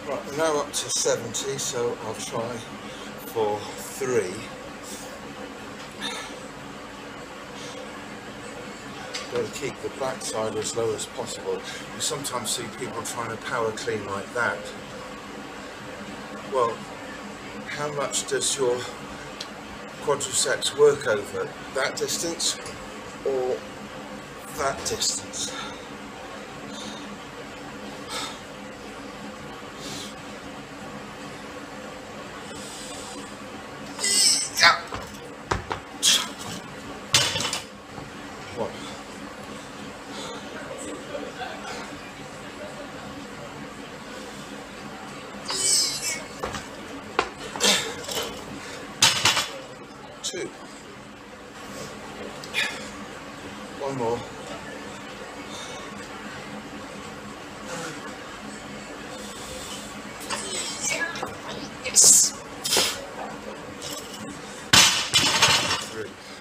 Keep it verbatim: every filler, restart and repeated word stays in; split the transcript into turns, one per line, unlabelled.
Right, we're now up to seventy, so I'll try for three. Got to keep the backside as low as possible. You sometimes see people trying to power clean like that. Well, how much does your quadriceps work over? That distance or that distance? One. Two. One more. Yes. Three.